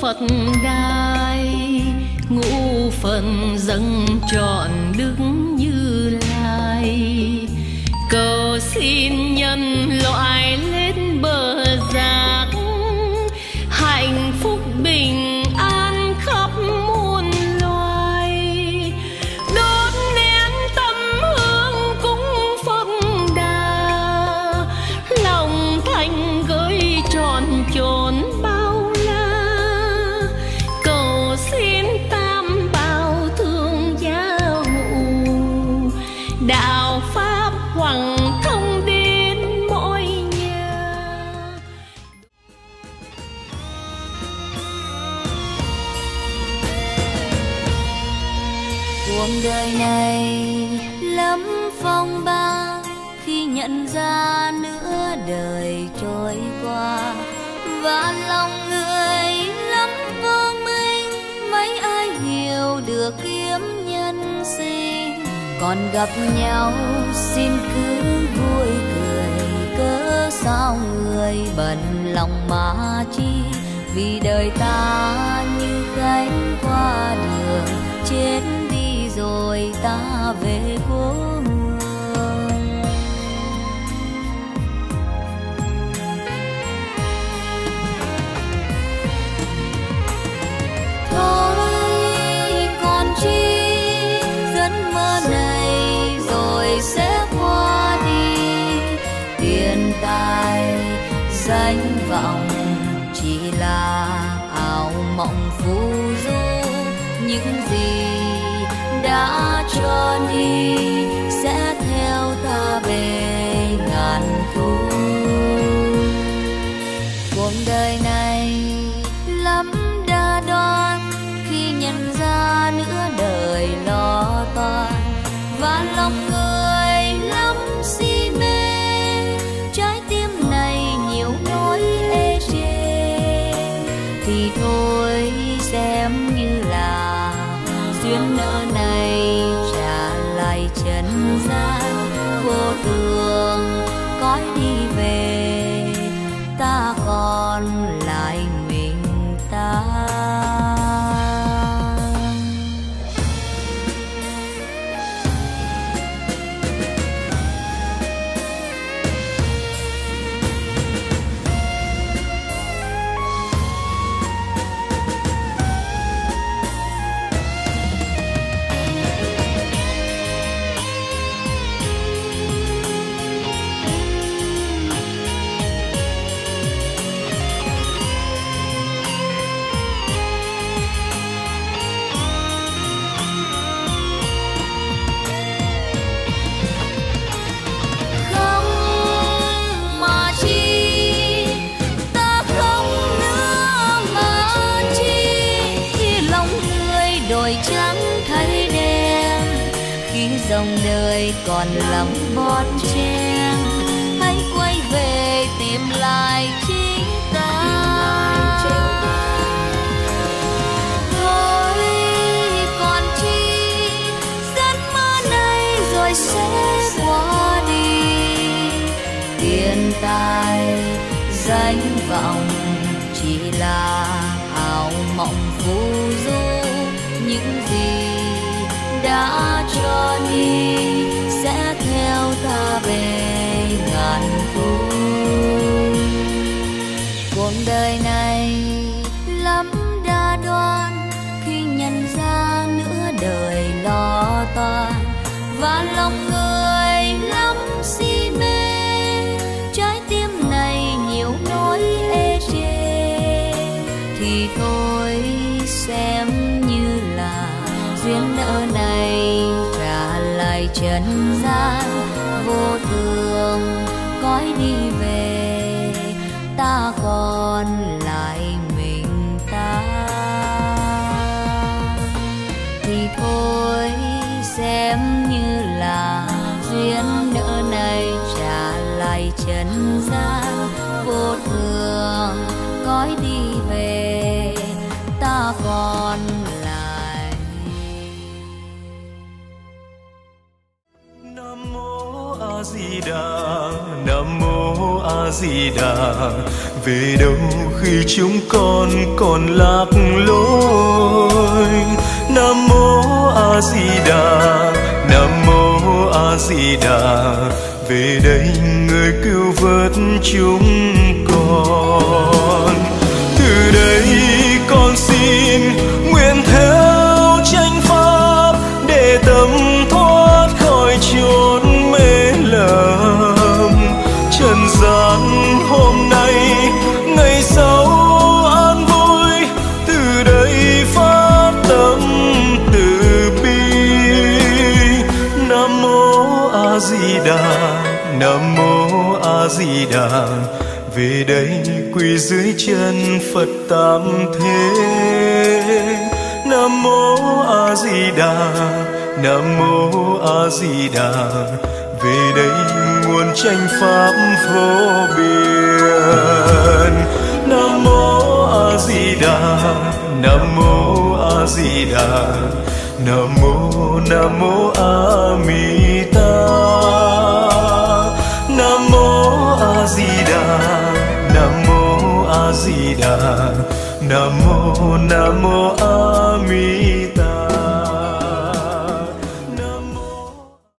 Phật đài, ngũ phần dâng trọn Đức Như Lai. Cầu xin nhân loại lên bờ giác, hạnh phúc bình an khắp muôn loài. Đốt nén tâm hương cúng Phật đà, lòng thành gửi trọn chốn bao la. Cầu xin tam bảo thương gia hộ, đạo pháp hoàng thông đến mỗi nhà. Cuộc đời này lắm phong ba, khi nhận ra nửa đời trôi qua. Và lòng người lắm vô minh, mấy ai hiểu được kiếm nhân sinh. Còn gặp nhau xin cứ vui cười, cớ sao người bận lòng mà chi. Vì đời ta như cánh qua đường, chết đi rồi ta về cố hương. Thôi còn chi, giấc mơ này rồi sẽ qua đi. Tiền tài danh vọng chỉ là ảo mộng phù du. Những gì đã cho đi sẽ theo ta về ngàn thu. Cuộc đời này lắm đa đoan, khi nhận ra nửa đời lo toan. Và lòng người lắm si mê, trái tim này nhiều nỗi ê chê. Thì thôi xem như là duyên nợ này trả lại trần gian. Vô thường cõi đi về, ta còn lại mình ta. Dòng đời còn lắm bon chen, hãy quay về tìm lại chính ta. Thôi còn chi, giấc mơ này rồi sẽ qua đi. Tiền tài danh vọng chỉ là ảo mộng phù du. Những gì đã cho đi sẽ theo ta về ngàn thu. Cuộc đời này lắm đa đoan, khi nhận ra nửa đời lo toan. Và lòng người lắm si mê, trái tim này nhiều nỗi ê chê. Thì thôi xem như là duyên nợ này trả lại trần gian. Vô thường cõi đi về, ta còn lại mình ta. Thì thôi xem như là duyên nợ này trả lại trần gian. Vô thường cõi đi về, ta còn lại. Nam mô A Di Đà, Nam mô A Di Đà. Về đâu khi chúng con còn lạc lối. Nam mô A Di Đà, Nam mô A Di Đà. Về đây người cứu vớt chúng con. Từ đây con xin nguyện theo chánh pháp để tâm thoát khỏi chốn mê lầm. Trần gian hôm nay ngày sau an vui, từ đây phát tâm từ bi. Nam mô A Di Đà, Nam mô A Di Đà. Về đây quỳ dưới chân Phật tam thế. Nam mô A Di Đà, Nam mô A Di Đà. Về đây nguồn chánh pháp vô biên. Nam mô A Di Đà, Nam mô A Di Đà. Nam mô A Mi Ta. Nam mô A Di Đà, Nam mô A Di Đà. Nam mô A Mi Ta.